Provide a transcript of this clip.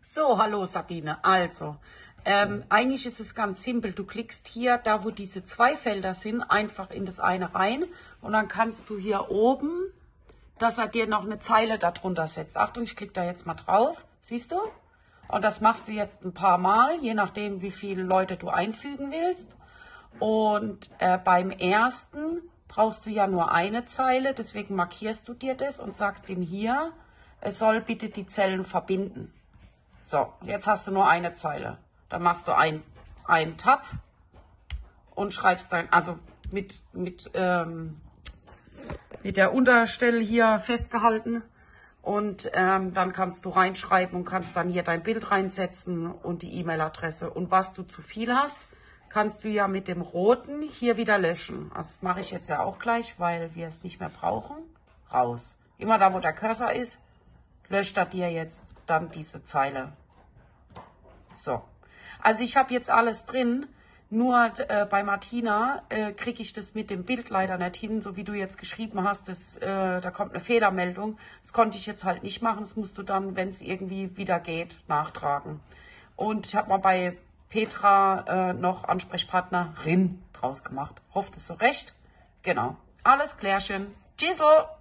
So, hallo Sabine. Also, eigentlich ist es ganz simpel. Du klickst hier, da wo diese zwei Felder sind, einfach in das eine rein und dann kannst du hier oben, dass er dir noch eine Zeile darunter setzt. Achtung, ich klicke da jetzt mal drauf. Siehst du? Und das machst du jetzt ein paar Mal, je nachdem, wie viele Leute du einfügen willst. Und beim ersten brauchst du ja nur eine Zeile, deswegen markierst du dir das und sagst ihm hier, es soll bitte die Zellen verbinden. So, jetzt hast du nur eine Zeile. Dann machst du einen Tab und schreibst dann, also mit der Unterstelle hier festgehalten. Und dann kannst du reinschreiben und kannst dann hier dein Bild reinsetzen und die E-Mail-Adresse. Und was du zu viel hast, kannst du ja mit dem roten hier wieder löschen. Also das mache ich jetzt ja auch gleich, weil wir es nicht mehr brauchen. Raus. Immer da, wo der Cursor ist, löscht er dir jetzt dann diese Zeile. So. Also ich habe jetzt alles drin. Nur bei Martina kriege ich das mit dem Bild leider nicht hin, so wie du jetzt geschrieben hast, da kommt eine Fehlermeldung. Das konnte ich jetzt halt nicht machen, das musst du dann, wenn es irgendwie wieder geht, nachtragen. Und ich habe mal bei Petra noch Ansprechpartnerin draus gemacht. Hofft es so recht. Genau. Alles klärchen. Tschüss.